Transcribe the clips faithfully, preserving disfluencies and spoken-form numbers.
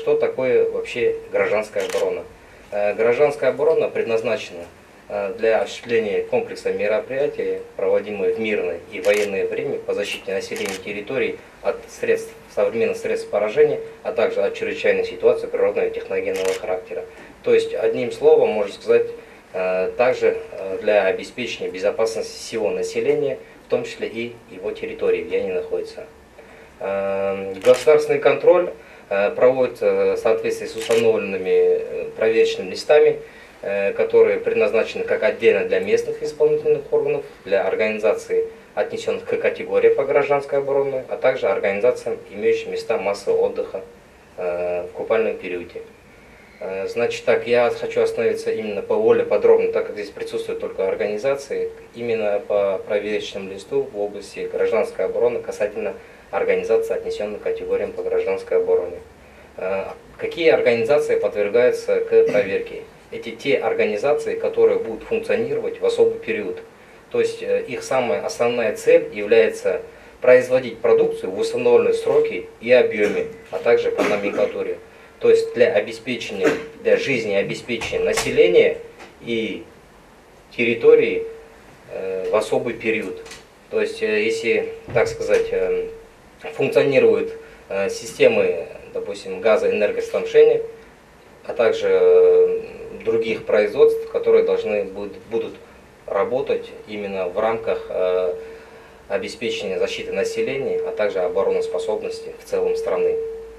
Что такое вообще гражданская оборона? Гражданская оборона предназначена для осуществления комплекса мероприятий, проводимых в мирное и военное время по защите населения территорий от средств, современных средств поражения, а также от чрезвычайных ситуаций природного и техногенного характера. То есть, одним словом, можно сказать, также для обеспечения безопасности всего населения, в том числе и его территории, где они находятся. Государственный контроль проводится в соответствии с установленными проверочными листами, которые предназначены как отдельно для местных исполнительных органов, для организаций, отнесенных к категории по гражданской обороне, а также организациям, имеющим места массового отдыха в купальном периоде. Значит так, я хочу остановиться именно по более подробно, так как здесь присутствуют только организации, именно по проверочному листу в области гражданской обороны касательно организаций, отнесенных к категориям по гражданской обороне. Какие организации подвергаются к проверке? Это те организации, которые будут функционировать в особый период. То есть их самая основная цель является производить продукцию в установленные сроки и объеме, а также по номенклатуре. То есть для обеспечения, для жизнеобеспечения населения и территории в особый период. То есть если, так сказать, функционируют системы, допустим, газоэнергоснабжения, а также других производств, которые должны будут, будут работать именно в рамках обеспечения защиты населения, а также обороноспособности в целом страны.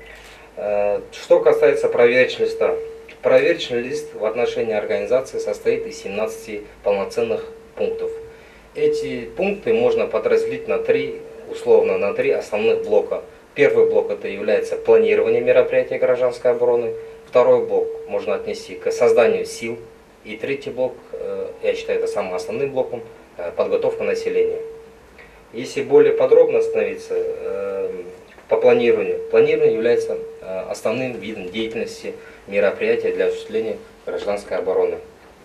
Что касается проверочного листа. Проверочный лист в отношении организации состоит из семнадцати полноценных пунктов. Эти пункты можно подразделить на три, условно, на три основных блока. Первый блок это является планирование мероприятий гражданской обороны. Второй блок можно отнести к созданию сил. И третий блок, я считаю, это самым основным блоком, подготовка населения. Если более подробно остановиться по планированию. Планирование является основным видом деятельности мероприятия для осуществления гражданской обороны.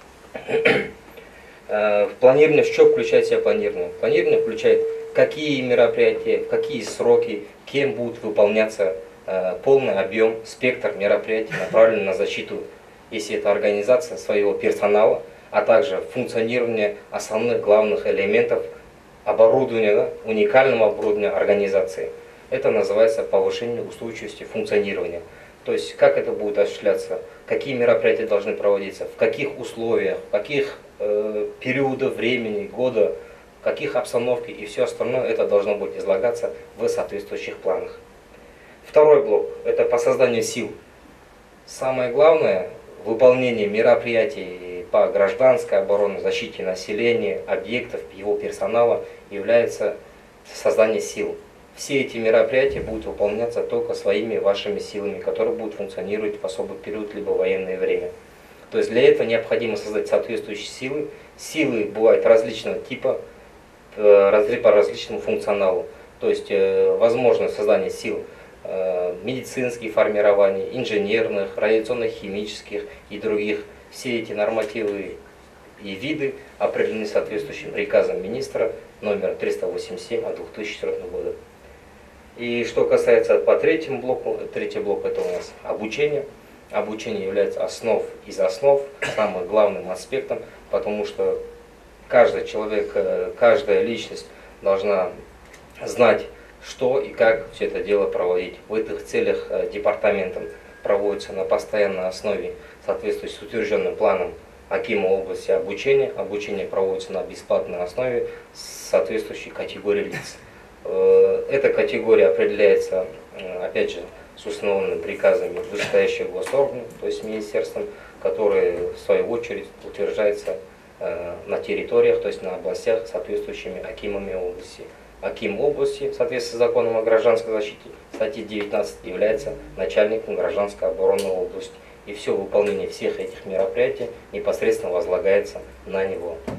В планировании что включает в себя планирование? Планирование включает, какие мероприятия, в какие сроки, кем будет выполняться полный объем, спектр мероприятий, направленный на защиту, если это организация своего персонала, а также функционирование основных главных элементов оборудования, да, уникального оборудования организации. Это называется повышение устойчивости функционирования. То есть, как это будет осуществляться, какие мероприятия должны проводиться, в каких условиях, в каких э, периодах времени, года, в каких обстановках и все остальное, это должно быть излагаться в соответствующих планах. Второй блок – это по созданию сил. Самое главное – выполнение мероприятий по гражданской обороне, защите населения, объектов, его персонала является создание сил. Все эти мероприятия будут выполняться только своими вашими силами, которые будут функционировать в особый период, либо военное время. То есть для этого необходимо создать соответствующие силы. Силы бывают различного типа, по различному функционалу. То есть возможно создание сил медицинских формирований, инженерных, радиационных, химических и других. Все эти нормативы и виды определены соответствующим приказом министра номер триста восемьдесят семь от две тысячи четвёртого года. И что касается по третьему блоку, третий блок это у нас обучение. Обучение является основ из основ, самым главным аспектом, потому что каждый человек, каждая личность должна знать, что и как все это дело проводить. В этих целях департаментом проводится на постоянной основе, соответствуя с утвержденным планом акима области обучения. Обучение проводится на бесплатной основе с соответствующей категорией лиц. Эта категория определяется, опять же, с установленными приказами вышестоящего госоргана, то есть министерством, которые в свою очередь утверждаются на территориях, то есть на областях, соответствующими акимами области. Аким области, в соответствии с законом о гражданской защите, статьи девятнадцать, является начальником гражданской обороны области. И все выполнение всех этих мероприятий непосредственно возлагается на него.